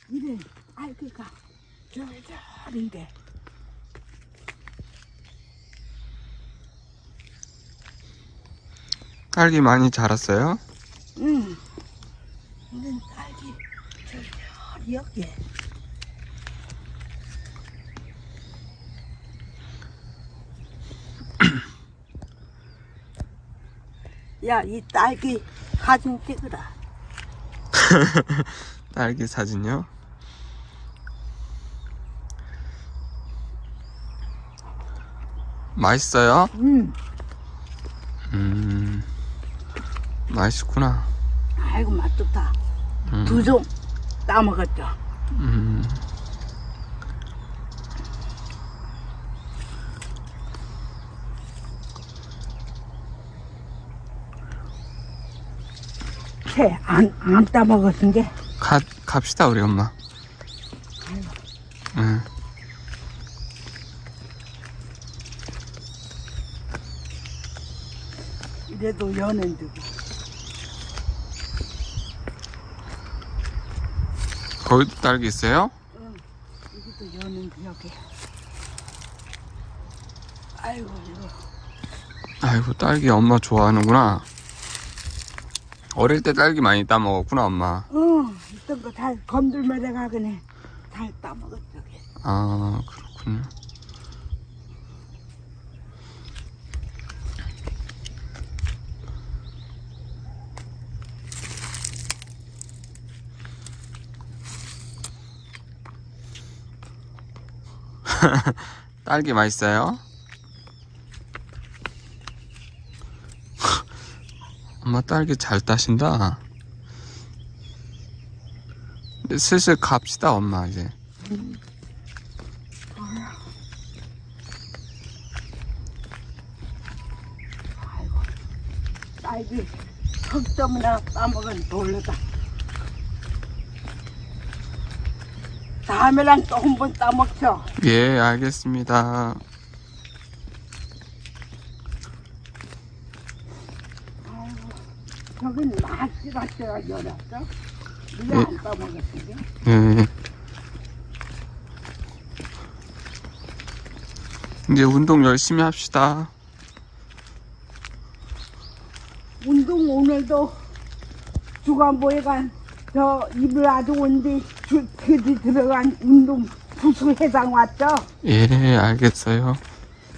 이래 알기가 저절인데. 딸기 많이 자랐어요? 응. 이런 딸기 저절이 여기. 야, 이 딸기 사진 찍으라. 딸기 사진요? 맛있어요? 맛있구나. 아이고 맛 좋다. 두 종 따먹었죠. 채 안 따먹었은 게. 갑시다 우리 엄마. 응. 이래도 연애인데. 거기도 딸기 있어요? 응. 여기도 연애인데 여기. 아이고 이거. 아이고 딸기 엄마 좋아하는구나. 어릴 때 딸기 많이 따먹었구나 엄마. 응. 있던 거 다 검들마다 가거네. 다 따먹었어. 여기. 아 그렇군요. 딸기 맛있어요? 엄마 딸기 잘 따신다. 근데 슬슬 갑시다 엄마 이제. 아이고. 딸기 턱점이나 따먹은 돌려다. 다음에랑 또 한 번 따먹죠. 예 알겠습니다. 저긴 맛있었어요. 열었어. 이거 안 따먹었지. 예. 이제 운동 열심히 합시다. 운동 오늘도 주간보회관 저 입을 아주 온데 그지 들어간 운동 부수 해장 왔죠? 예 알겠어요.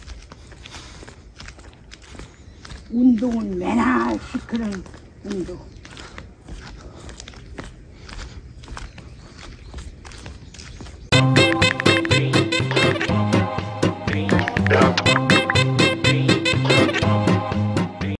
운동은 맨날 시끄러운 운동.